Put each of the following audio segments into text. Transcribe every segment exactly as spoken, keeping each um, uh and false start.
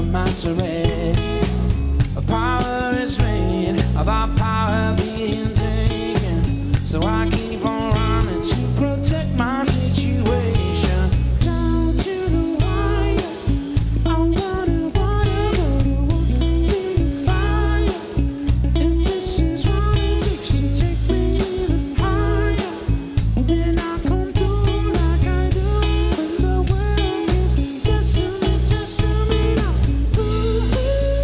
a mind to read. Power is vain, about power being taken. So I keep on running to protect my situation. Down to the wire, I'm gonna wanna go to war in the fire. If this is what it takes to take me even higher, then I'll come through like I do when the world gives testing me, testing me now. Ooh,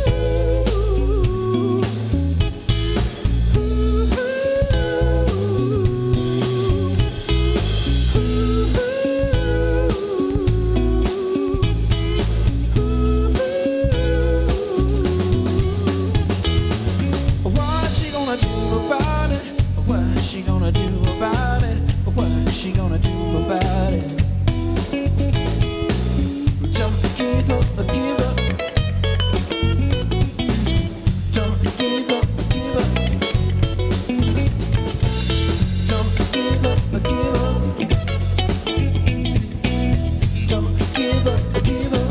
what's she gonna do about it? What's she gonna do about it? What's she gonna do about it? Don't give up, give up. Don't give up, give up. Don't give up, give up. Don't give up, give up.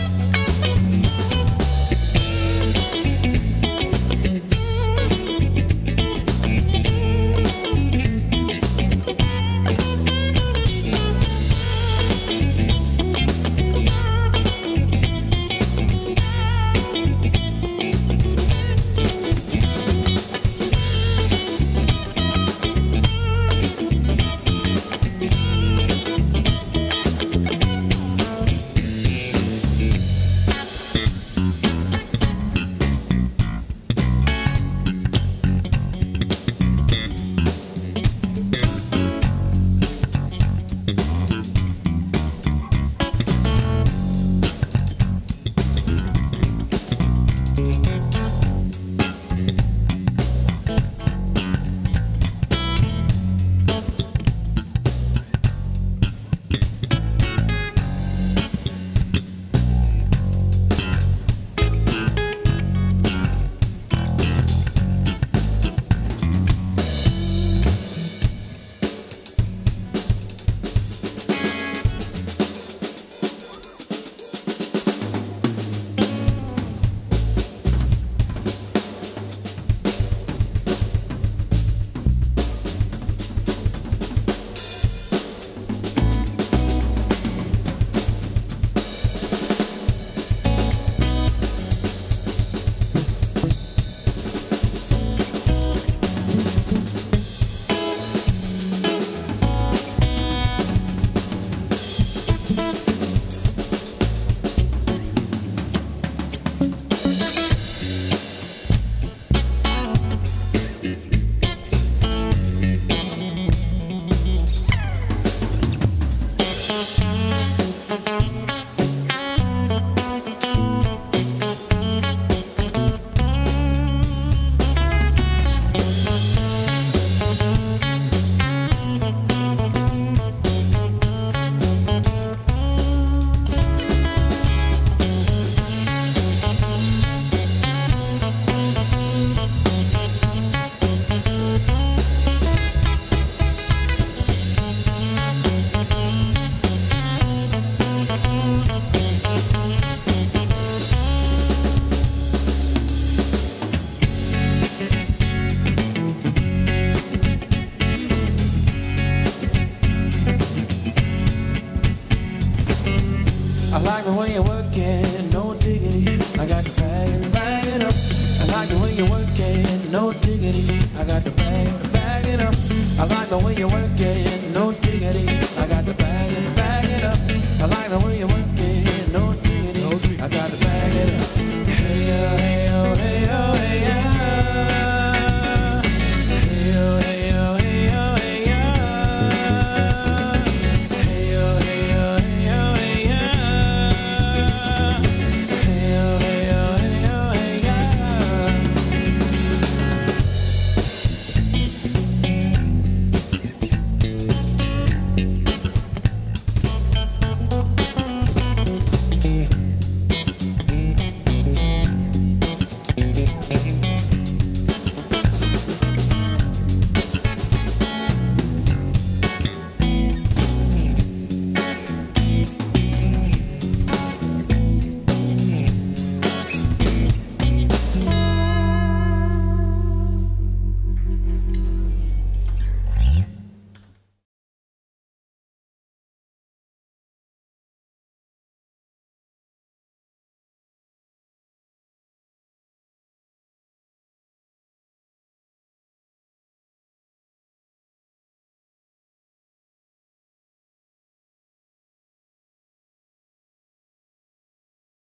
I like the way you work it, no diggity. I got to bag it, bag it up. I like the way you work it, no diggity. I got to bag it, bag it up. I like the way you work it, no diggity. I got to bag it, bag it up. I like the way you work it.